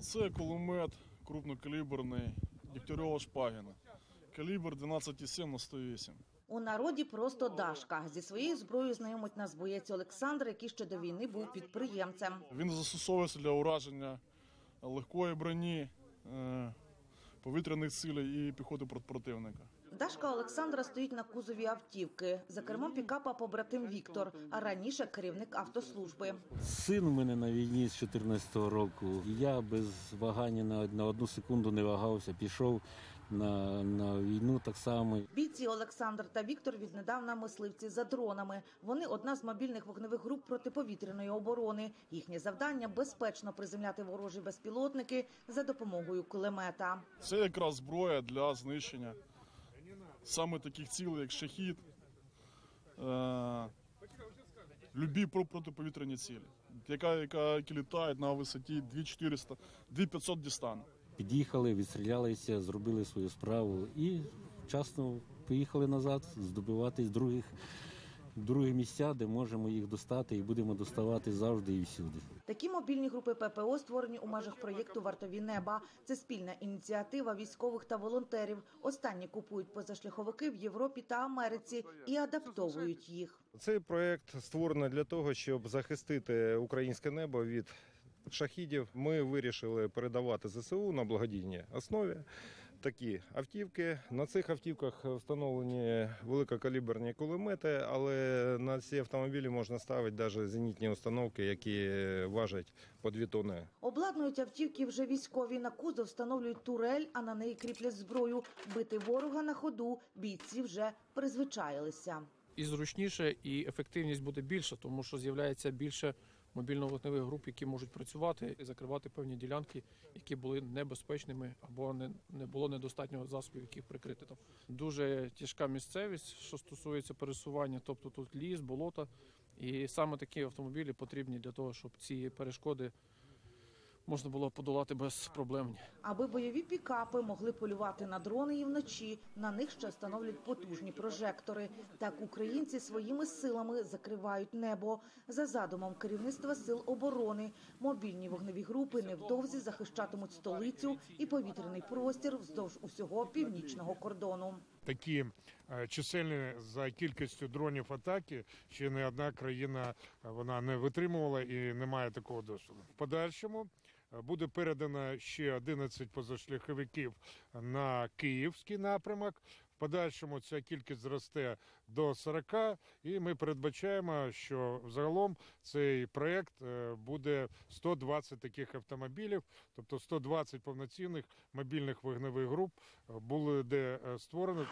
Це кулемет крупнокаліберний Дегтярева-Шпагіна. Калібр 12,7 на 108. У народі просто Дашка. Зі своєю зброєю знайомить нас боєць Олександр, який ще до війни був підприємцем. Він застосовується для ураження легкої броні, повітряних цілей і піхоти противника. Дашка Олександра стоїть на кузові автівки. За кермом пікапа побратим Віктор, а раніше керівник автослужби. Син у мене на війні з 14-го року. Я без вагання на одну секунду не вагався, пішов на війну так само. Бійці Олександр та Віктор віднедавна мисливці за дронами. Вони одна з мобільних вогневих груп протиповітряної оборони. Їхнє завдання – безпечно приземляти ворожі безпілотники за допомогою кулемета. Це якраз зброя для знищення саме таких цілей, як «Шахід», любі протиповітряні цілі, які літають на висоті 2400, 2500 дістане. Під'їхали, відстрілялися, зробили свою справу і вчасно поїхали назад, здобувати другі місця, де можемо їх достати і будемо доставати завжди і всюди. Такі мобільні групи ППО створені у межах проєкту «Вартові неба». Це спільна ініціатива військових та волонтерів. Останні купують позашляховики в Європі та Америці і адаптовують їх. Цей проєкт створений для того, щоб захистити українське небо від шахідів. Ми вирішили передавати ЗСУ на благодійній основі такі автівки. На цих автівках встановлені великокаліберні кулемети, але на ці автомобілі можна ставити навіть зенітні установки, які важать по 2 тонни. Обладнують автівки вже військові. На кузов встановлюють турель, а на неї кріплять зброю. Бити ворога на ходу бійці вже призвичаїлися. І зручніше, і ефективність буде більша, тому що з'являється більше мобільно-вогневих груп, які можуть працювати і закривати певні ділянки, які були небезпечними або не було недостатньо засобів, яких прикрити там. Дуже тяжка місцевість, що стосується пересування, тобто тут ліс, болото. І саме такі автомобілі потрібні для того, щоб ці перешкоди можна було подолати без проблем. Аби бойові пікапи могли полювати на дрони і вночі, на них ще встановлять потужні прожектори. Так українці своїми силами закривають небо. За задумом керівництва Сил оборони, мобільні вогневі групи невдовзі захищатимуть столицю і повітряний простір вздовж усього північного кордону. Такі чисельні за кількістю дронів атаки ще не одна країна вона не витримувала і не має такого досвіду. В подальшому буде передано ще 11 позашляховиків на київський напрямок. В подальшому ця кількість зросте до 40, і ми передбачаємо, що взагалом цей проєкт буде 120 таких автомобілів, тобто 120 повноцінних мобільних вогневих груп були де створені.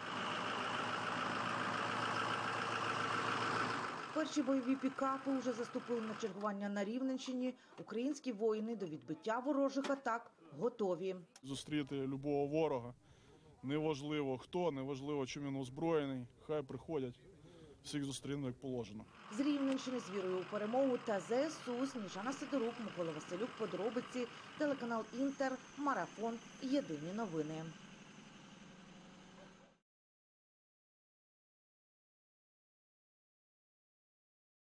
Перші бойові пікапи вже заступили на чергування на Рівненщині. Українські воїни до відбиття ворожих атак готові. Зустріти любого ворога, неважливо хто, неважливо чим він озброєний, хай приходять, всіх зустріну як положено. З Рівненщини з вірою у перемогу та ЗСУ Сніжана Сидорук, Микола Василюк, подробиці, телеканал Інтер, Марафон, Єдині новини.